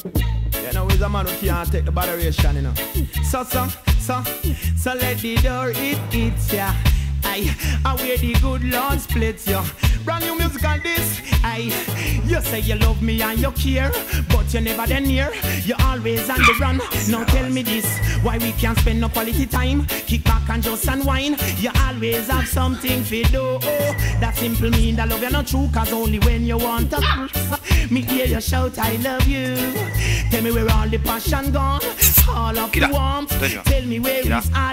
You know, he's a man who can't take the botheration, you know. So let the door it, yeah. I wear the good Lord splits, yeah. Brand new music on this, you say you love me and you care, but you never then near. You always on the run. Now tell me this, why we can't spend no quality time? Kick back and just unwind. You always have something to do. That simple mean that love you not true, cause only when you want to. Me hear you shout I love you. Tell me where all the passion gone, all of the warmth. Tell me where is all